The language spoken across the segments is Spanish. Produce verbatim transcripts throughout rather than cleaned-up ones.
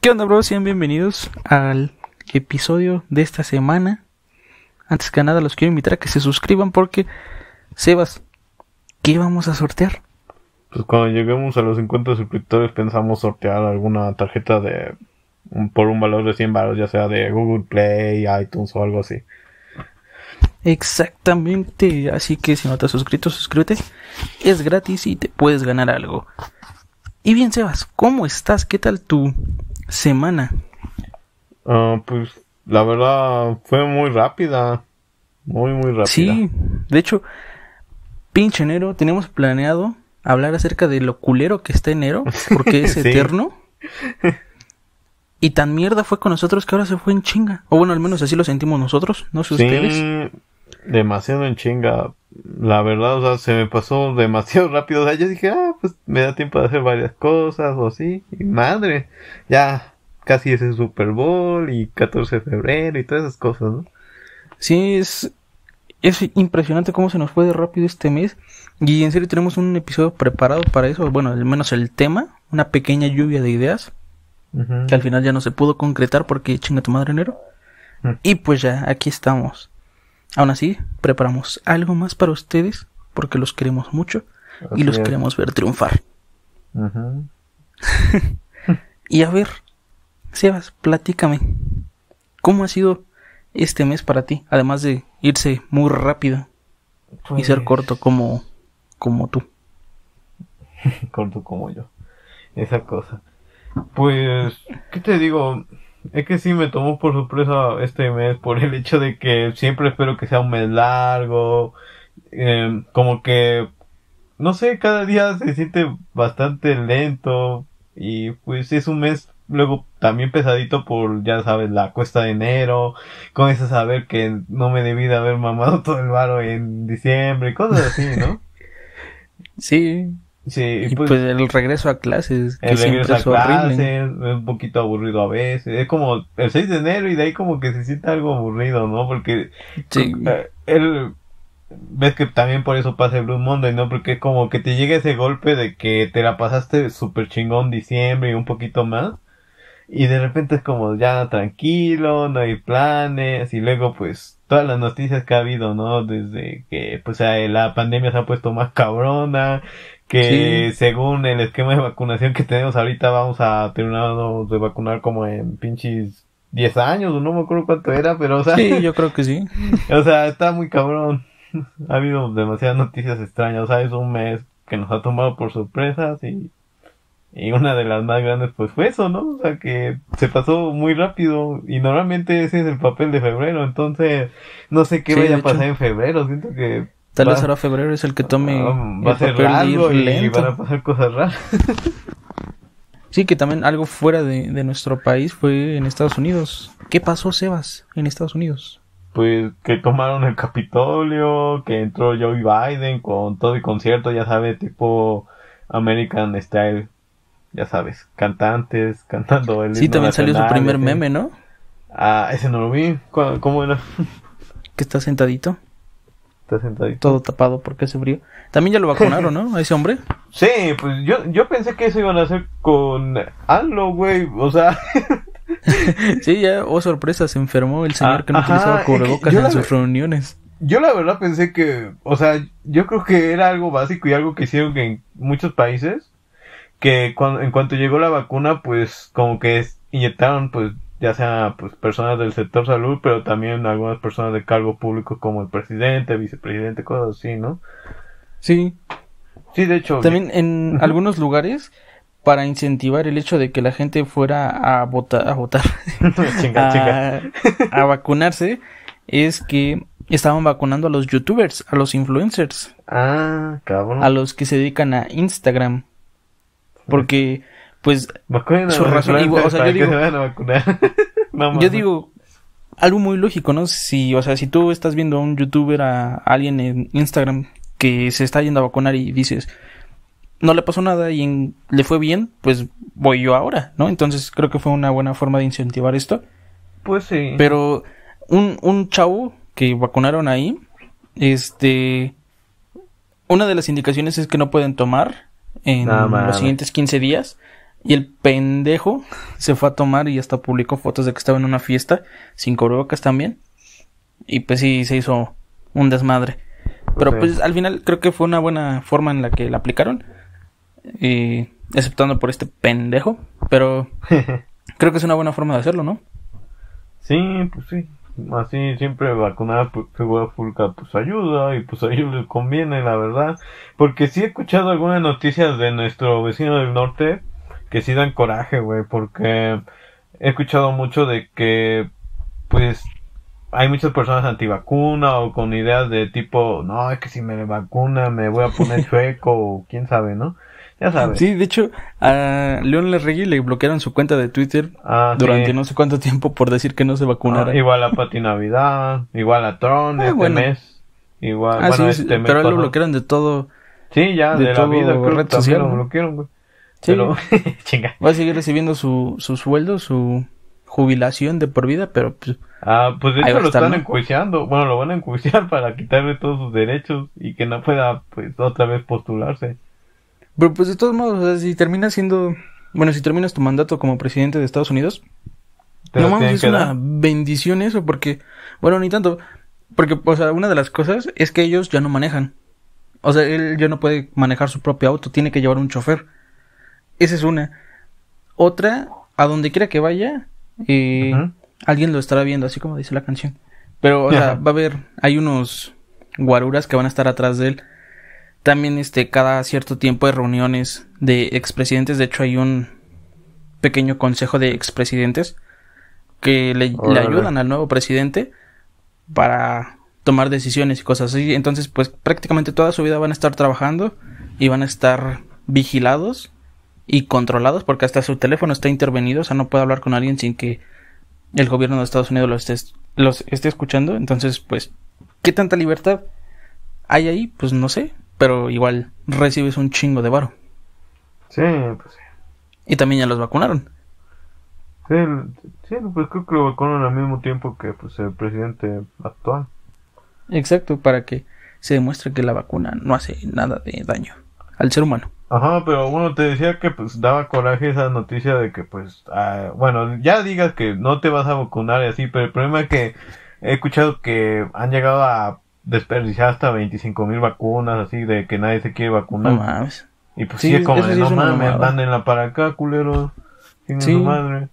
¿Qué onda, bro? Sean bienvenidos al episodio de esta semana. Antes que nada los quiero invitar a que se suscriban porque, Sebas, ¿qué vamos a sortear? Pues cuando lleguemos a los cincuenta suscriptores pensamos sortear alguna tarjeta de por un valor de cien baros, ya sea de Google Play, iTunes o algo así. Exactamente, así que si no te has suscrito, suscríbete. Es gratis y te puedes ganar algo. Y bien, Sebas, ¿cómo estás? ¿Qué tal tu semana? Uh, pues la verdad fue muy rápida. Muy, muy rápida. Sí, de hecho, pinche enero, tenemos planeado hablar acerca de lo culero que está enero, porque es Sí. eterno. Y tan mierda fue con nosotros que ahora se fue en chinga. O bueno, al menos así lo sentimos nosotros, no sé Sí, ustedes. demasiado en chinga. La verdad, o sea, se me pasó demasiado rápido. O sea, yo dije, ah, pues me da tiempo de hacer varias cosas o así. Y madre, ya casi es el Super Bowl y catorce de febrero y todas esas cosas, ¿no? Sí, es, es impresionante cómo se nos fue de rápido este mes. Y en serio tenemos un episodio preparado para eso. Bueno, al menos el tema, una pequeña lluvia de ideas. Uh-huh. Que al final ya no se pudo concretar porque chinga tu madre enero. Uh-huh. Y pues ya, aquí estamos. Aún así, preparamos algo más para ustedes porque los queremos mucho Así y los es. queremos ver triunfar. Uh-huh. Y a ver, Sebas, platícame. ¿Cómo ha sido este mes para ti? Además de irse muy rápido Pues... y ser corto como, como tú. corto como yo. Esa cosa. Pues, ¿qué te digo? Es que sí me tomó por sorpresa este mes por el hecho de que siempre espero que sea un mes largo. Eh, como que, no sé, cada día se siente bastante lento. Y pues es un mes luego también pesadito por, ya sabes, la cuesta de enero. Comienzas a ver que no me debí de haber mamado todo el varo en diciembre y cosas así, ¿no? Sí. Sí, Y pues, pues el regreso a clases, que el siempre regreso es a clases, horrible. es un poquito aburrido a veces. Es como el seis de enero y de ahí como que se siente algo aburrido, ¿no? Porque Sí. eh, él, ves que también por eso pasa el Blue Monday, ¿no? Porque es como que te llega ese golpe de que te la pasaste súper chingón diciembre y un poquito más. Y de repente es como ya tranquilo, no hay planes. Y luego pues todas las noticias que ha habido, ¿no? Desde que pues la pandemia se ha puesto más cabrona. Que sí. Según el esquema de vacunación que tenemos ahorita vamos a terminar de vacunar como en pinches diez años, o no me acuerdo cuánto era, pero o sea... Sí, yo creo que sí. O sea, está muy cabrón. Ha habido demasiadas noticias extrañas, o sea, es un mes que nos ha tomado por sorpresas y... Y una de las más grandes pues fue eso, ¿no? O sea, que se pasó muy rápido y normalmente ese es el papel de febrero, entonces no sé qué sí, vaya a pasar hecho. En febrero, siento que... Tal vez ahora febrero es el que tome uh, va a ser largo y lento. Van a pasar cosas raras. Sí, que también algo fuera de, de nuestro país fue en Estados Unidos. ¿Qué pasó, Sebas, en Estados Unidos? Pues que tomaron el Capitolio, que entró Joe Biden con todo el concierto, ya sabes, tipo American Style, ya sabes, cantantes cantando el Sí, también salió su primer ese. meme, ¿no? Ah, ese no lo vi. ¿Cómo era? Que está sentadito. Está sentadito. Todo tapado porque hace frío. También ya lo vacunaron, ¿no? A ese hombre. Sí, pues yo, yo pensé que eso iban a hacer con AMLO, güey. O sea... Sí, ya, oh sorpresa, se enfermó el señor ah, que no ajá, utilizaba cubrebocas en la... sus reuniones. Yo la verdad pensé que, o sea, yo creo que era algo básico y algo que hicieron en muchos países, que cuando, en cuanto llegó la vacuna, pues como que inyectaron, pues ya sea pues personas del sector salud, pero también algunas personas de cargo público como el presidente, vicepresidente, cosas así, ¿no? Sí. Sí, de hecho. También en algunos lugares, para incentivar el hecho de que la gente fuera a votar, a votar, chinga, a, chinga. a vacunarse, es que estaban vacunando a los youtubers, a los influencers. Ah, cabrón. A los que se dedican a Instagram. Porque, pues, vacunen su razón, igual, o sea, yo digo, que se van a vacunar. no, yo digo, algo muy lógico, ¿no? Si, o sea, si tú estás viendo a un youtuber, a, a alguien en Instagram que se está yendo a vacunar y dices, no le pasó nada y en, le fue bien, pues voy yo ahora, ¿no? Entonces creo que fue una buena forma de incentivar esto. Pues sí. Pero un, un chavo que vacunaron ahí, este, una de las indicaciones es que no pueden tomar en no, los siguientes quince días Y el pendejo se fue a tomar y hasta publicó fotos de que estaba en una fiesta, sin cubrebocas también. Y pues sí, se hizo un desmadre. Pero sí. Pues al final creo que fue una buena forma en la que la aplicaron. Y exceptando por este pendejo. Pero creo que es una buena forma de hacerlo, ¿no? Sí, pues sí. Así siempre vacunar figura pública pues ayuda y pues a ellos les conviene, la verdad. Porque sí he escuchado algunas noticias de nuestro vecino del norte que sí dan coraje, güey, porque he escuchado mucho de que pues hay muchas personas antivacuna o con ideas de tipo, no, es que si me vacuna me voy a poner chueco o quién sabe, ¿no? Ya sabes. Sí, de hecho, a León Larregui le bloquearon su cuenta de Twitter ah, durante sí. no sé cuánto tiempo por decir que no se vacunara. Ah, igual a Pati Navidad, igual a Tron ah, este bueno. mes, igual, ah, bueno, sí, este sí, mes pero él pasó. lo bloquearon de todo. Sí, ya, de, de la vida, creo red que social, lo ¿no? bloquearon, güey. Sí. Pero, chinga. Va a seguir recibiendo su, su sueldo, su jubilación de por vida, pero pues... Ah, pues de hecho lo estar, están ¿no? enjuiciando. Bueno, lo van a enjuiciar para quitarle todos sus derechos y que no pueda, pues, otra vez postularse. Pero pues de todos modos, o sea, si terminas siendo... Bueno, si terminas tu mandato como presidente de Estados Unidos... No mames, es una bendición eso, porque... Bueno, ni tanto. Porque, o sea, una de las cosas es que ellos ya no manejan. O sea, él ya no puede manejar su propio auto, tiene que llevar un chofer. Esa es una. Otra, a donde quiera que vaya, eh, uh-huh. alguien lo estará viendo, así como dice la canción. Pero, o sea, va a haber... Hay unos guaruras que van a estar atrás de él. También, este, cada cierto tiempo hay reuniones de expresidentes. De hecho, hay un pequeño consejo de expresidentes que le, le ayudan al nuevo presidente para tomar decisiones y cosas así. Entonces, pues, prácticamente toda su vida van a estar trabajando y van a estar vigilados y controlados porque hasta su teléfono está intervenido. O sea, no puede hablar con alguien sin que el gobierno de Estados Unidos los esté, los esté escuchando. Entonces, pues, ¿qué tanta libertad hay ahí? Pues no sé. Pero igual recibes un chingo de varo. Sí, pues sí. Y también ya los vacunaron. Sí, sí, pues creo que lo vacunaron al mismo tiempo que pues el presidente actual. Exacto, para que se demuestre que la vacuna no hace nada de daño al ser humano. Ajá, pero bueno, te decía que pues daba coraje esa noticia de que pues, uh, bueno, ya digas que no te vas a vacunar y así, pero el problema es que he escuchado que han llegado a desperdiciar hasta veinticinco mil vacunas, así, de que nadie se quiere vacunar. No mames. Y pues sí, sí es como de, sí no mames, mándenla para acá, culeros. Tienen sí. su madre.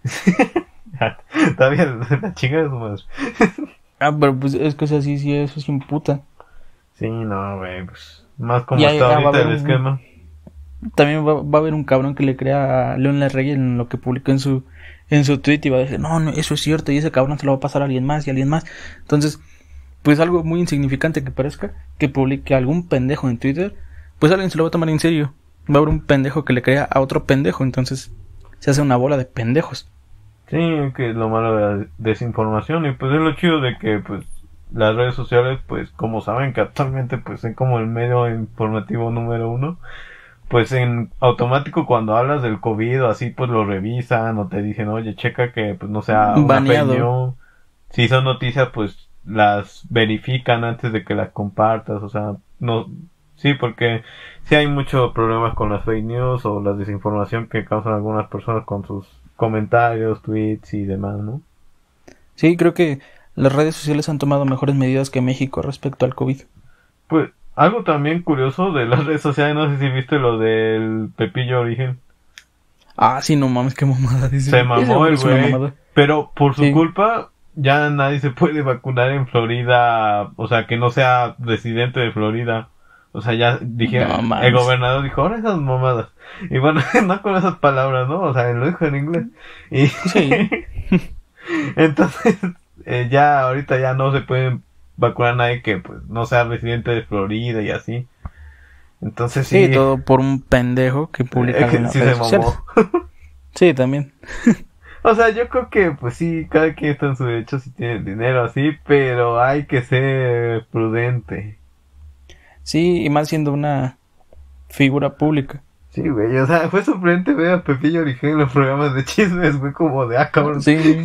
Está bien, la chinga de su madre. Ah, pero pues es que así, sí, eso es imputa. Sí, no, güey, pues, más como ya, está ya, ahorita el esquema. Un, también va, va a haber un cabrón que le crea a León Larregui en lo que publicó en su, en su tweet y va a decir, no, no, eso es cierto, y ese cabrón se lo va a pasar a alguien más y a alguien más. Entonces... Pues algo muy insignificante que parezca, que publique algún pendejo en Twitter, pues alguien se lo va a tomar en serio. Va a haber un pendejo que le crea a otro pendejo, entonces se hace una bola de pendejos. Sí, que es lo malo de la desinformación y pues es lo chido de que pues las redes sociales, pues como saben que actualmente pues es como el medio informativo número uno, pues en automático cuando hablas del COVID o así pues lo revisan o te dicen, oye, checa que pues no sea una fake news. Si son noticias pues las verifican antes de que las compartas, o sea, no, sí, porque sí hay muchos problemas con las fake news o la desinformación que causan algunas personas con sus comentarios, tweets y demás, ¿no? Sí, creo que las redes sociales han tomado mejores medidas que México respecto al COVID. Pues, algo también curioso de las redes sociales, no sé si viste lo del Pepillo Origen. Ah, sí, no mames, qué mamada. Dice. Se mamó el güey, pero por su sí. culpa... Ya nadie se puede vacunar en Florida, o sea, que no sea residente de Florida. O sea, ya dijeron, no, el gobernador dijo, ahora esas mamadas. Y bueno, no con esas palabras, ¿no? O sea, lo dijo en inglés. Y sí. Entonces, eh, ya ahorita ya no se puede vacunar a nadie que pues no sea residente de Florida y así. Entonces sí. Sí, todo por un pendejo que publica eh, que en sí se mamó. Sí, también. O sea, yo creo que, pues sí, cada quien está en su derecho si tiene dinero así, pero hay que ser prudente. Sí, y más siendo una figura pública. Sí, güey, o sea, fue sorprendente ver a Pepillo Origel en los programas de chismes, güey, como de, ah, cabrón. Sí.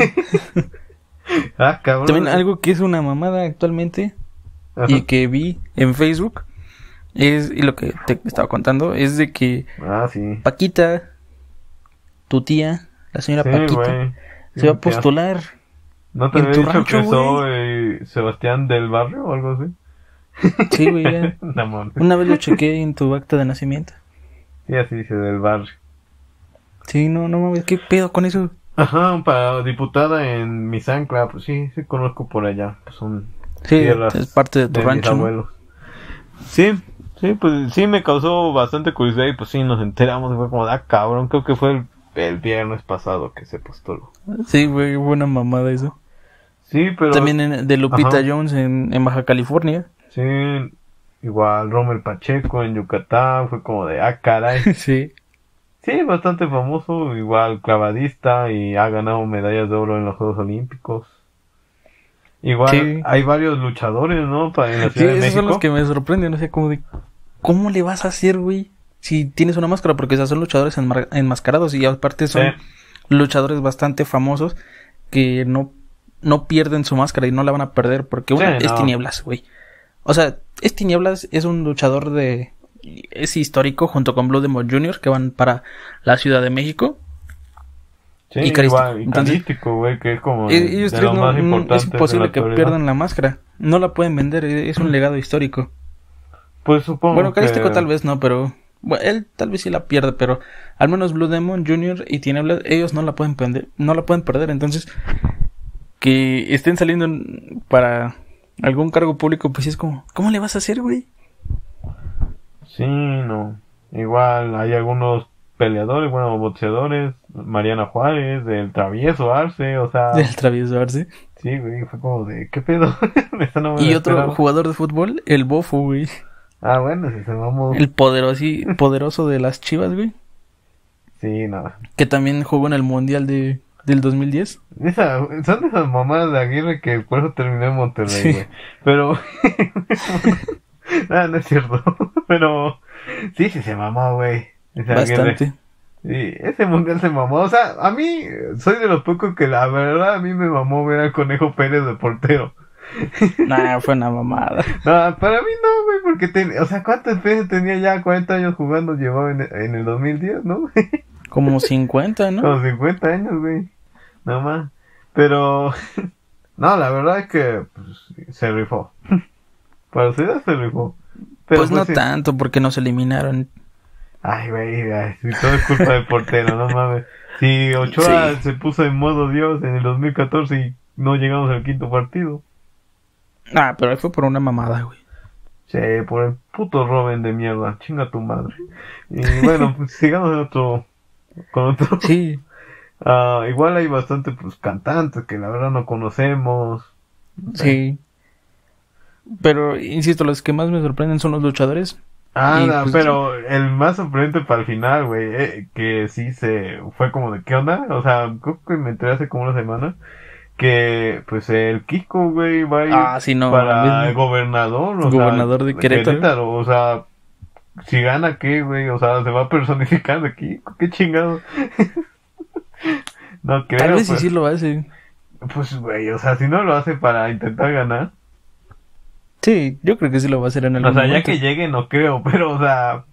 Ah, cabrón. También algo que es una mamada actualmente, ajá, y que vi en Facebook, es, y lo que te estaba contando, es de que ah, sí. Paquita tu tía, la señora Sí, Paquita, güey. Sí, se va a mi tía. postular ¿No te en había tu dicho rancho, que güey. soy Sebastián del Barrio o algo así? Sí, güey, ya. No mames. Una vez lo chequé en tu acta de nacimiento. Sí, así dice, del Barrio. Sí, no, no mames, ¿qué pedo con eso? Ajá, para diputada en Misancla, pues sí, sí conozco por allá. Pues son Sí, tierras es parte de tu de mis rancho, ¿no? abuelos. Sí, sí, pues sí me causó bastante curiosidad y pues sí nos enteramos y fue como, ah, cabrón, creo que fue el, el viernes pasado que se postuló. Sí, güey, buena mamada eso. Sí, pero... También en- de Lupita Ajá. Jones en, en Baja California. Sí, igual Rommel Pacheco en Yucatán, fue como de, ah, caray. Sí. Sí, bastante famoso, igual clavadista y ha ganado medallas de oro en los Juegos Olímpicos. Igual Sí. hay varios luchadores, ¿no? Pa- En la Sí, Ciudad de esos son los México. que me sorprenden, o sea, como de, ¿cómo le vas a hacer, güey? Si tienes una máscara, porque esos son luchadores enmar- enmascarados y aparte son Sí. luchadores bastante famosos que no, no pierden su máscara y no la van a perder porque una Sí, es no. Tinieblas, güey. O sea, es Tinieblas, es un luchador de... es histórico junto con Blue Demon junior que van para la Ciudad de México. Sí, Y carístico. igual, y Entonces, carístico, güey, que es como E- de, ellos de tres los no, más no- importantes es de la imposible que actualidad. pierdan la máscara. No la pueden vender, e- es un legado histórico. Pues supongo Bueno, Carístico que... tal vez no, pero... bueno, él tal vez sí la pierde, pero al menos Blue Demon junior y Tinieblas, ellos no la pueden perder, no la pueden perder, entonces que estén saliendo en- para algún cargo público, pues sí es como, ¿cómo le vas a hacer, güey? Sí, no. Igual hay algunos peleadores, bueno, boxeadores, Mariana Juárez, del Travieso Arce, o sea... Del travieso Arce. Sí, güey, fue como de, ¿qué pedo? Esta no me Y la otro esperaba. jugador de fútbol, el Bofo, güey. Ah, bueno, si se mamó. El poderoso, poderoso de las Chivas, güey. Sí, no. Que también jugó en el Mundial de, del dos mil diez. Esa, son de esas mamadas de Aguirre que por eso terminó en Monterrey, Sí. güey. Pero... ah, no es cierto. Pero... Sí, sí se mamó, güey. Ese Aguirre. Bastante. Sí, ese mundial se mamó. O sea, a mí, soy de los pocos que la verdad a mí me mamó ver al Conejo Pérez de portero. Nah, fue una mamada. No, para mí no, güey, porque, ten- o sea, ¿cuántas veces tenía ya cuarenta años jugando? Llevaba en, en el dos mil diez, ¿no? Como cincuenta, ¿no? Como cincuenta años, güey. Nada más. Pero, no, la verdad es que pues, se rifó. Para su edad se rifó. Pero, pues no sí. tanto, porque nos eliminaron. Ay, güey, ay, si todo es culpa del portero, no mames. Si Ochoa Sí. se puso en modo Dios en el dos mil catorce y no llegamos al quinto partido. Ah, pero ahí fue por una mamada, güey. Sí, por el puto Robin de mierda, chinga tu madre. Y bueno, pues sigamos en otro, con otro. Sí, Ah, igual hay bastante pues cantantes que la verdad no conocemos. sí. Pero, insisto, los que más me sorprenden son los luchadores. Ah, Y, no, pues, pero el más sorprendente para el final, güey, eh, que sí se fue como de ¿qué onda? O sea, creo que me enteré hace como una semana que pues el Kiko, güey, va a ir Ah, sí, no, para mames. el gobernador, o Gobernador sea, de Querétaro. o sea, si gana qué, güey, o sea, se va a personificar de Kiko, qué chingado. No creo, Tal vez sí pues, sí lo hace. pues, güey, o sea, si no lo hace para intentar ganar, Sí, yo creo que sí lo va a hacer en o algún sea, ya momento. que llegue no creo, pero, o sea,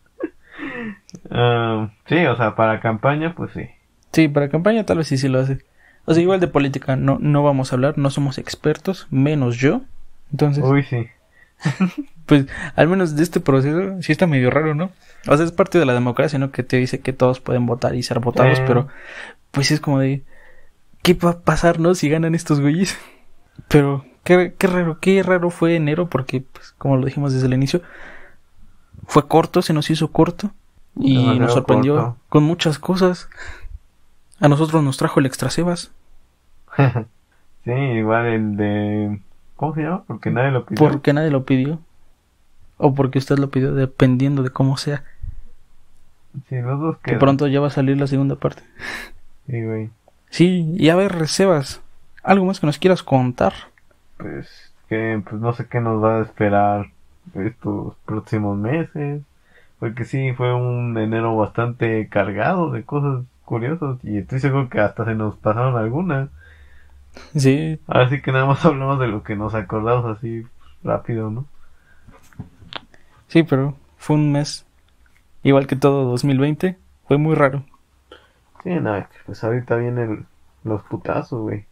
ah, sí, o sea, para campaña, pues sí. Sí, para campaña tal vez sí sí lo hace. O sea, igual de política no, no vamos a hablar, no somos expertos, menos yo. Entonces, Uy, sí. pues, al menos de este proceso sí está medio raro, ¿no? O sea, es parte de la democracia, ¿no? Que te dice que todos pueden votar y ser votados, Sí. pero pues es como de, ¿qué va a pasar, no? Si ganan estos güeyes. Pero, qué, qué raro, qué raro fue enero, porque, pues, como lo dijimos desde el inicio, fue corto, se nos hizo corto y Demasiado nos sorprendió corto. con muchas cosas. A nosotros nos trajo el Extra Sebas, Sí, igual el de... ¿Cómo se llama? Porque nadie lo pidió. porque nadie lo pidió. O porque usted lo pidió, dependiendo de cómo sea. Sí, los dos Que quedan. pronto ya va a salir la segunda parte. Sí, güey. Sí, y a ver, Sebas, ¿algo más que nos quieras contar? Pues que pues no sé qué nos va a esperar estos próximos meses. Porque sí, fue un enero bastante cargado de cosas curiosas. Y estoy seguro que hasta se nos pasaron algunas. Sí, Así que nada más hablamos de lo que nos acordamos así rápido, ¿no? sí, pero fue un mes, igual que todo dos mil veinte, fue muy raro. Sí, no, es que pues ahorita vienen los putazos, güey.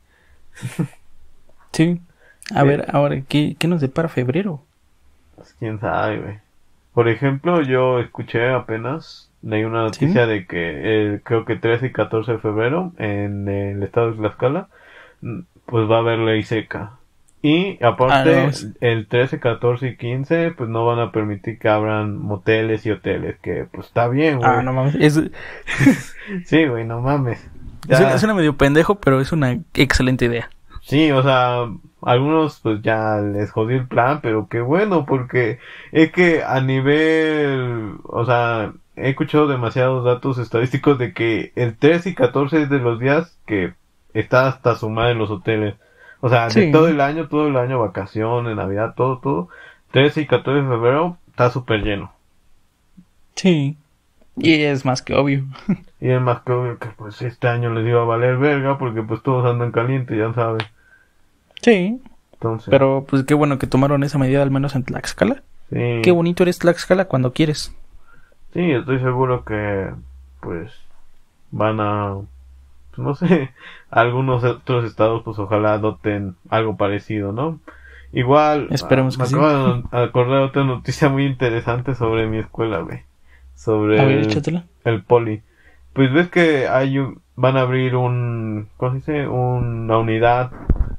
Sí. A Eh, ver, ahora, ¿qué, qué nos depara febrero? Pues quién sabe, güey. Por ejemplo, yo escuché apenas, leí una ¿Sí? noticia de que eh, creo que trece y catorce de febrero en el estado de Tlaxcala, mm, pues va a haber ley seca. Y Ah, aparte, no. es- el trece, catorce y quince, pues no van a permitir que abran moteles y hoteles, que pues está bien, Ah, güey. no mames. Es, Sí, güey, no mames. suena, Ya, suena medio pendejo, pero es una excelente idea. sí, o sea, algunos pues ya les jodió el plan, pero qué bueno, porque es que a nivel, o sea, he escuchado demasiados datos estadísticos de que el trece y catorce es de los días que está hasta su madre en los hoteles. O sea, de todo Sí, el año, todo el año, vacaciones, Navidad, todo, todo. trece y catorce de febrero está súper lleno. sí. Y es más que obvio. Y es más que obvio que pues este año les iba a valer verga porque pues todos andan calientes, ya sabes. Sí. Entonces, Pero pues qué bueno que tomaron esa medida al menos en Tlaxcala. sí. Qué bonito eres Tlaxcala cuando quieres. Sí, estoy seguro que pues van a, pues, no sé, algunos otros estados pues ojalá adopten algo parecido, ¿no? Igual, ah, Esperemos me que sí. acabo de acordar de otra noticia muy interesante sobre mi escuela, güey. Sobre A ver, el, échatela. el poli. Pues ves que hay un, van a abrir un, ¿cómo se dice? Una unidad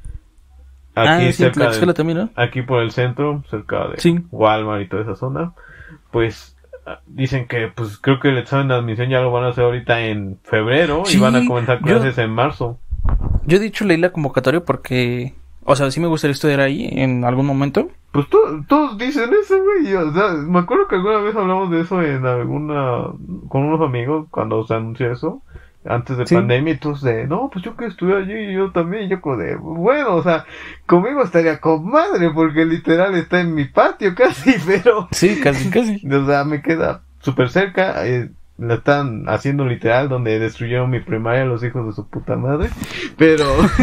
aquí Ah, sí, en cerca Tlaxcala del, también, ¿no? aquí por el centro, cerca de Sí. Walmart y toda esa zona. Pues ah, dicen que pues creo que el examen de admisión ya lo van a hacer ahorita en febrero y van a Sí, comenzar yo, clases en marzo. yo de hecho leí la convocatoria porque, o sea, sí me gustaría estudiar ahí en algún momento. Pues to- todos dicen eso, güey. O sea, me acuerdo que alguna vez hablamos de eso en alguna con unos amigos cuando se anunció eso antes de Sí. pandemia y todos de, no, pues yo quiero estudiar allí y yo también, y yo como de, bueno, o sea, conmigo estaría con madre porque literal está en mi patio casi, pero Sí, casi, casi. o sea, me queda súper cerca. Eh, la están haciendo literal donde destruyeron mi primaria los hijos de su puta madre. Pero,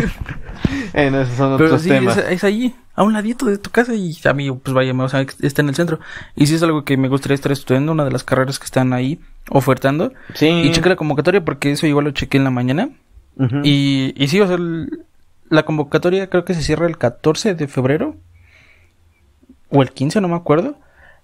en esos son Pero otros sí, temas. es, es allí, a un ladito de tu casa y a mí, pues vaya, o sea, está en el centro. Y sí es algo que me gustaría estar estudiando, una de las carreras que están ahí ofertando. Sí. Y chequé la convocatoria porque eso igual lo chequé en la mañana. Ujú. Y, y sí, o sea, el- la convocatoria creo que se cierra el catorce de febrero. O el quince, no me acuerdo.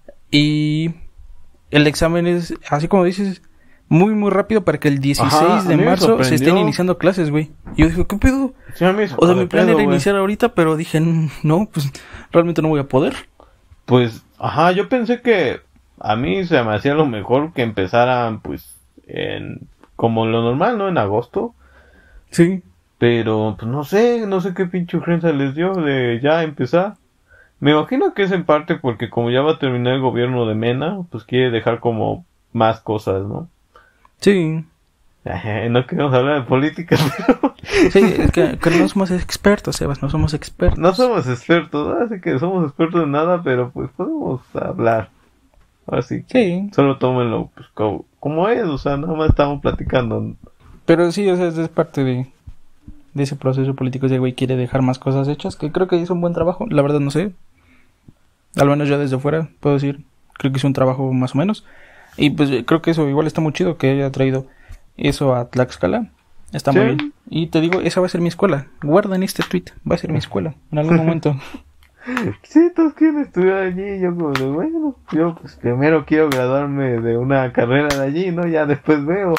Y el examen es, así como dices, muy, muy rápido para que el dieciséis Ajá, a de mí me marzo se estén sorprendió. iniciando clases, güey. Y yo dije, ¿qué pedo? Sí, a mí eso O sea, de mi plan pedo, era güey. iniciar ahorita, pero dije, "Mm, no, pues realmente no voy a poder". Pues, ajá, yo pensé que a mí se me hacía lo mejor que empezaran, pues, en, como lo normal, ¿no? En agosto. Sí. Pero, pues, no sé, no sé qué pinche urgencia les dio de ya empezar. Me imagino que es en parte porque como ya va a terminar el gobierno de Mena, pues quiere dejar como más cosas, ¿no? Sí. No queremos hablar de política, pero Sí, es que, que no somos expertos, Sebas, no somos expertos. no somos expertos, así que somos expertos en nada, pero pues podemos hablar. Así que Sí. solo tómenlo pues, como, como es, o sea, nada más estamos platicando. Pero sí, o sea, es, es parte de, de ese proceso político. Ese güey quiere dejar más cosas hechas, que creo que hizo un buen trabajo. La verdad no sé. Al menos yo desde fuera puedo decir, creo que hizo un trabajo más o menos. Y pues eh, creo que eso igual está muy chido que haya traído eso a Tlaxcala. Está Sí. muy bien. Y te digo, esa va a ser mi escuela. Guarda en este tweet, va a ser mi escuela en algún momento. Sí, todos quieren estudiar allí, yo como de, bueno, yo pues primero quiero graduarme de una carrera de allí, ¿no? Ya después veo.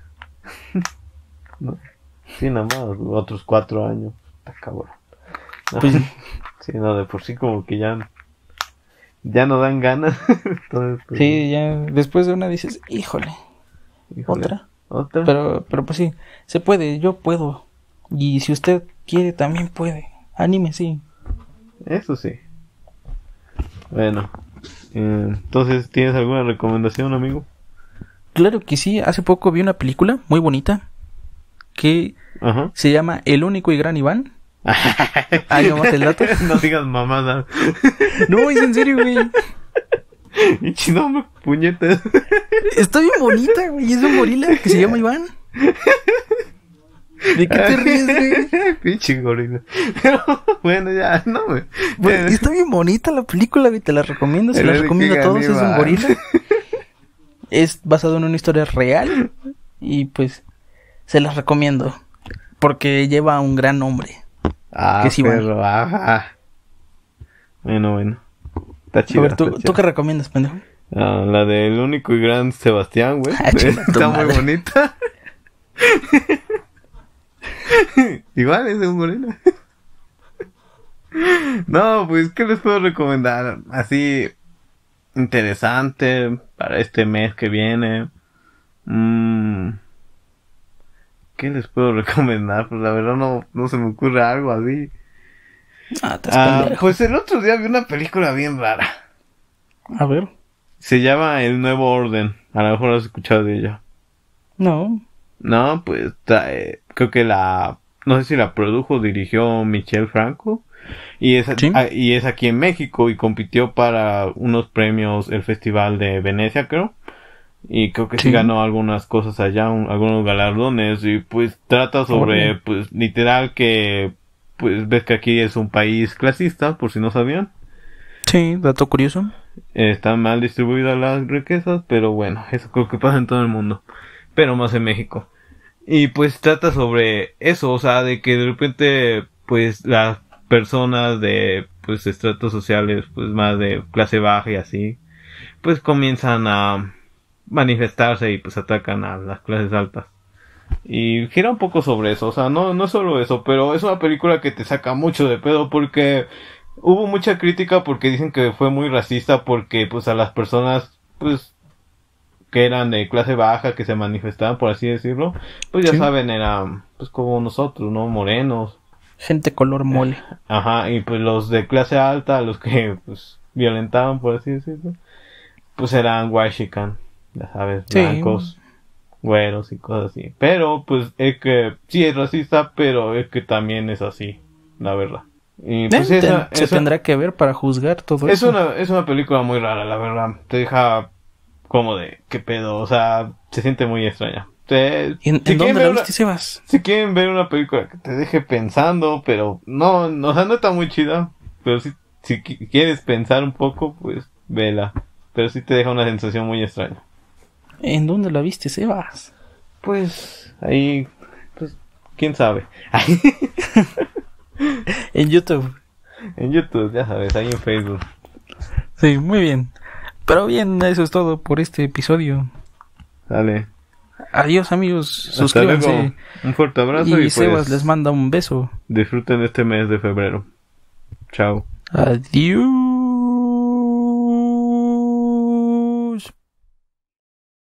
No. Sí, nada más, otros cuatro años. Está cabrón. Pues Sí, no, de por sí como que ya, ya no dan ganas. Entonces, pues, sí, ya después de una dices, híjole, híjole, otra. ¿Otra? Pero, pero pues sí, se puede, yo puedo. Y si usted quiere, también puede. Anime, sí. Eso sí. Bueno, eh, entonces, ¿tienes alguna recomendación, amigo? Claro que sí, hace poco vi una película muy bonita que Ajá. se llama El único y gran Iván. Ahí nomás el dato. No digas mamada. No, es en serio, güey. Y chino, puñetas. Está bien bonita, güey. Es un gorila que se llama Iván. ¿De qué te ríes, güey? Pinche gorila. Pero, bueno, ya, no me. Güey, está bien bonita la película, güey. Te la recomiendo, se El la único recomiendo a y todos. gran Es un Iván. gorila. Es basado en una historia real. Y pues, Se las recomiendo. Porque lleva un gran nombre. Ah, que sí perro, ah. Bueno, bueno. Está chido. A ver, ¿tú, ¿tú qué recomiendas, pendejo? Ah, la del único y gran Sebastián, güey. Ah, chinga tu Está muy madre. bonita. Igual es de un gorila. No, pues, ¿qué les puedo recomendar? Así, interesante para este mes que viene. Mm, ¿Qué les puedo recomendar? Pues la verdad no, no se me ocurre algo así. Ah, te Ah, pendejo. pues el otro día vi una película bien rara. A ver. Se llama El Nuevo Orden. A lo mejor has escuchado de ella. No. No, pues trae, creo que la, no sé si la produjo o dirigió Michel Franco. Y es, ¿Sí? a- y es aquí en México y compitió para unos premios, el Festival de Venecia, creo. Y creo que sí, Sí. ganó algunas cosas allá, un- algunos galardones. Y pues trata sobre, Órale. pues literal que, pues ves que aquí es un país clasista, por si no sabían. Sí, dato curioso. Eh, están mal distribuidas las riquezas, pero bueno, eso creo que pasa en todo el mundo. Pero más en México. Y pues trata sobre eso, o sea, de que de repente, pues las personas de, pues, estratos sociales, pues más de clase baja y así, pues comienzan a manifestarse y pues atacan a las clases altas. Y gira un poco sobre eso, o sea, no, no solo eso, pero es una película que te saca mucho de pedo porque hubo mucha crítica porque dicen que fue muy racista porque pues a las personas, pues, que eran de clase baja, que se manifestaban, por así decirlo, pues ya Sí. saben, eran pues como nosotros, ¿no? Morenos. Gente color mole. Ajá, y pues los de clase alta, los que pues violentaban, por así decirlo, pues eran huaxican, ya sabes, Sí. blancos, güeros y cosas así. Pero pues es que sí es racista, pero es que también es así, la verdad. Y pues Eh, esa, te- se esa- tendrá que ver para juzgar todo es eso. una, es una película muy rara, la verdad. Te deja como de, ¿qué pedo? O sea, se siente muy extraña. Te- ¿Y en, si en quieren dónde ver la una- viste, Sebas? Si quieren ver una película que te deje pensando, pero no, no, o sea, no está muy chida. Pero si, si qui- quieres pensar un poco, pues vela. Pero sí te deja una sensación muy extraña. ¿En dónde la viste, Sebas? Pues ahí, pues, quién sabe. En YouTube. En YouTube, ya sabes, ahí en Facebook. Sí, muy bien. Pero bien, eso es todo por este episodio. Dale. Adiós, amigos. Hasta Suscríbanse. luego. Un fuerte abrazo Y y, Sebas pues les manda un beso. disfruten este mes de febrero. Chao. Adiós.